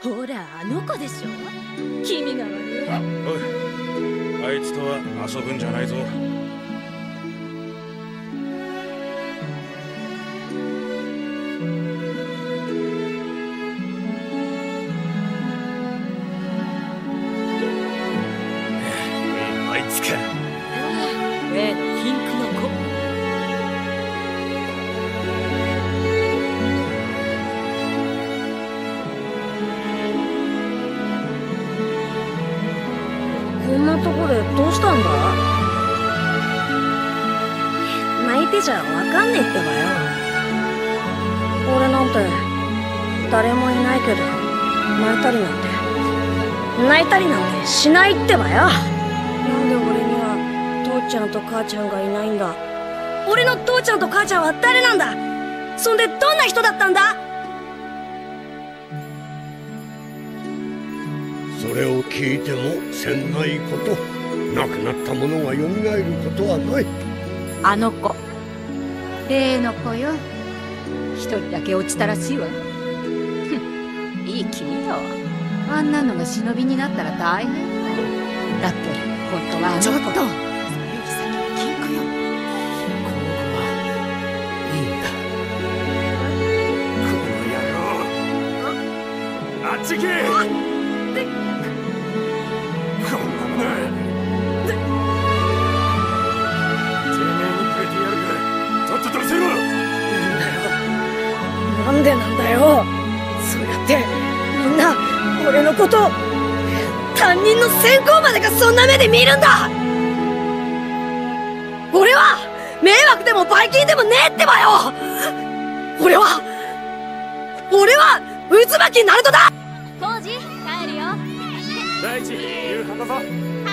ほら、あの子でしょ。気味が悪い。 おい、あいつとは遊ぶんじゃないぞ。あいつか。 例のピンクの子。 こんなとこでどうしたんだ？泣いてちゃわかんねえってばよ。俺なんて誰もいないけど泣いたりなんてしないってばよ。なんで俺には父ちゃんと母ちゃんがいないんだ。俺の父ちゃんと母ちゃんは誰なんだ。そんでどんな人だったんだ。 それを聞いてもせんないこと。亡くなった者が蘇ることはない。 あの子、例の子よ。一人だけ落ちたらしいわ。いい気味だわ。あんなのが忍びになったら大変だって。本当はあの子。 ちょっと。 それより先にキングよ。 この子はいいんだ。 この野郎。あっち行け。こんなもの。てめえにくれてやるからとっととせろ。 なんでなんだよ。そうやってみんな俺のこと担任の専攻までがそんな目で見るんだ。俺は迷惑でもバイキンでもねえってばよ。俺は渦巻きナルトだ。 コウジ、帰るよ。 大地、夕飯だぞ。